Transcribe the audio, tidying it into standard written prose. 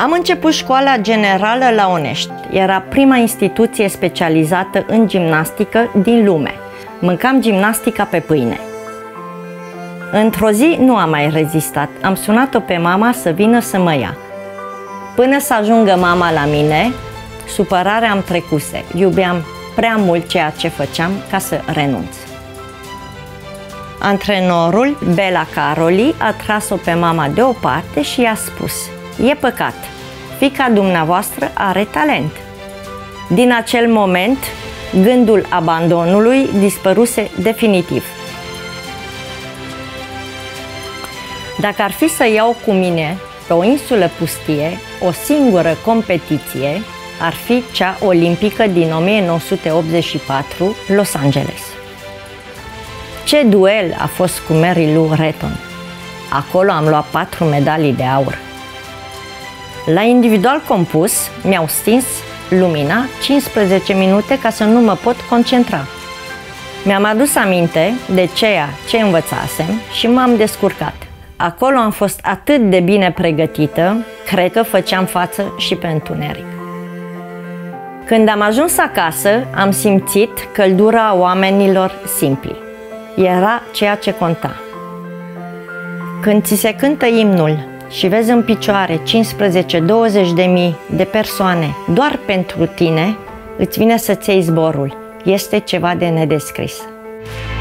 Am început școala generală la Onești. Era prima instituție specializată în gimnastică din lume. Mâncam gimnastica pe pâine. Într-o zi nu am mai rezistat. Am sunat-o pe mama să vină să mă ia. Până să ajungă mama la mine, supărarea am trecuse. Iubeam prea mult ceea ce făceam ca să renunț. Antrenorul, Bela Caroli, a tras-o pe mama deoparte și i-a spus: "E păcat, fiica dumneavoastră are talent." Din acel moment, gândul abandonului dispăruse definitiv. Dacă ar fi să iau cu mine pe o insulă pustie o singură competiție, ar fi cea olimpică din 1984, Los Angeles. Ce duel a fost cu Mary Lou Retton! Acolo am luat 4 medalii de aur. La individual compus mi-au stins lumina 15 minute ca să nu mă pot concentra. Mi-am adus aminte de ceea ce învățasem și m-am descurcat. Acolo am fost atât de bine pregătită, cred că făceam față și pe întuneric. Când am ajuns acasă, am simțit căldura oamenilor simpli. Era ceea ce conta. Când ți se cântă imnul și vezi în picioare 15-20 de mii de persoane doar pentru tine, îți vine să-ți iei zborul. Este ceva de nedescris.